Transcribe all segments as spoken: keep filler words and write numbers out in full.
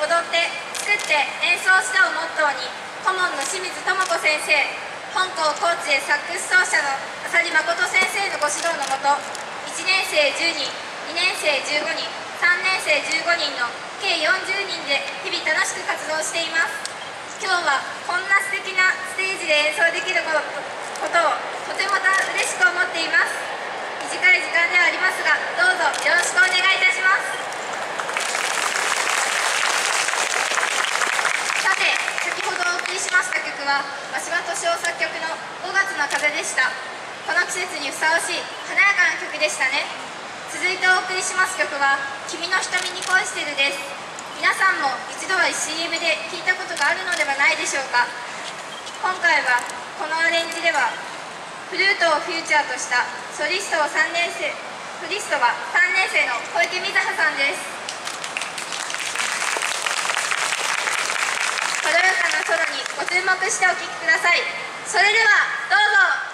踊って作って演奏したをモットーに、顧問の清水智子先生、本校コーチでサックス奏者の浅利誠先生のご指導のもと、いちねんせいじゅうにん、にねんせいじゅうごにん、さんねんせいじゅうごにんの計よんじゅうにんで日々楽しく活動しています。今日はこんな素敵なステージで演奏できることことをとても嬉しく思っています。短い時間ではありますが、どうぞよろしくお願いいたします。さて、先ほどお送りしました曲は真柴敏夫作曲のごがつの風でした。この季節にふさわしい華やかな曲でしたね。続いてお送りします曲は君の瞳に恋してるです。皆さんも一度は シーエム で聴いたことがあるのではないでしょうか。今回はこのアレンジではフルートをフューチャーとしたソリストをさんねんせいソリストはさんねんせいの小池瑞葉さんです。軽やかなソロにご注目してお聴きください。それではどうぞ。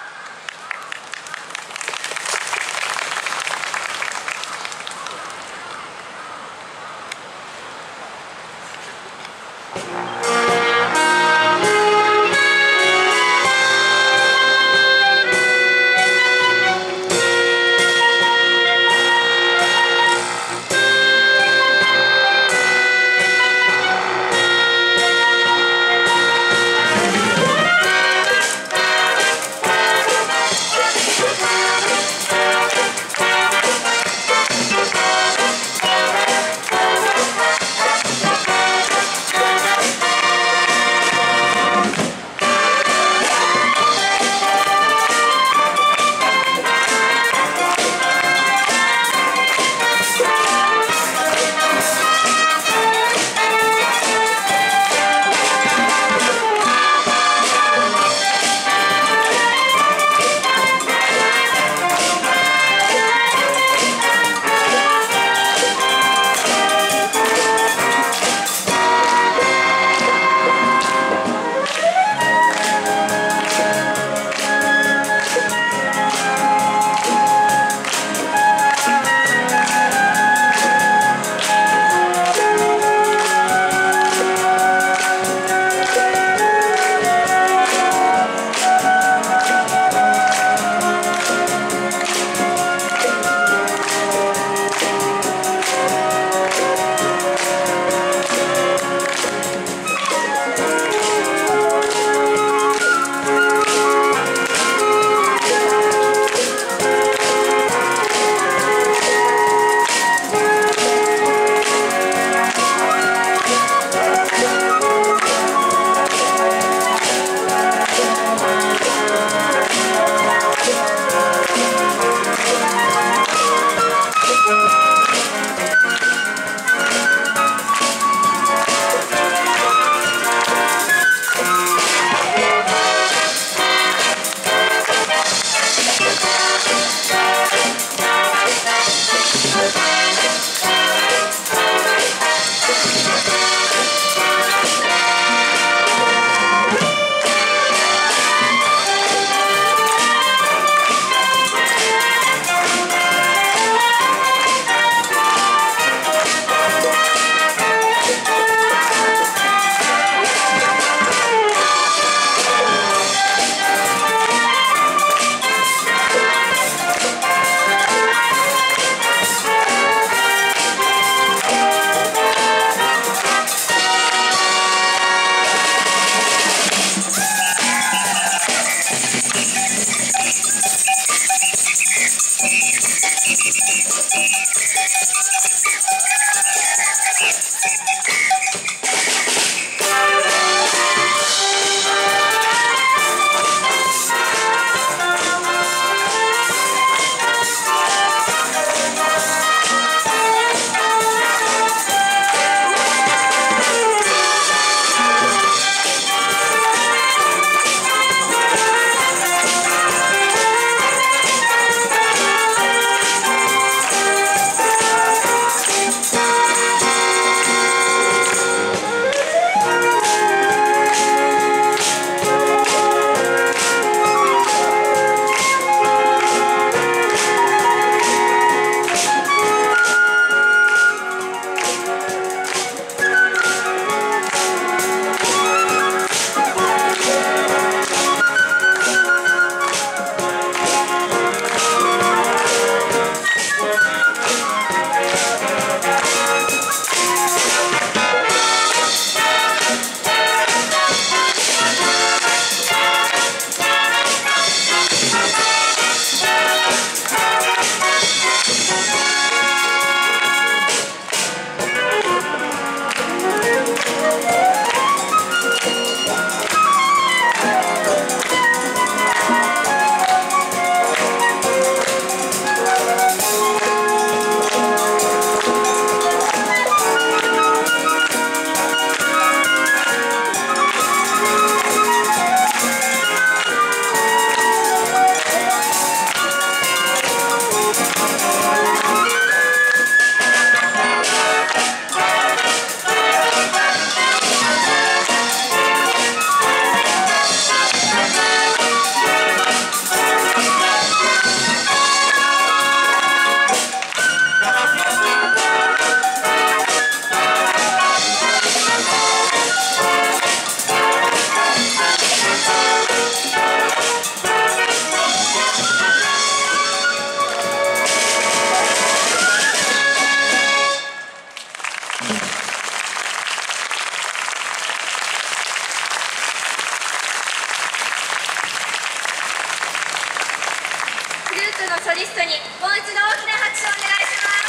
ソリストにもう一度大きな拍手をお願いします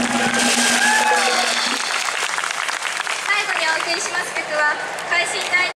。最後にお送りします曲は会心第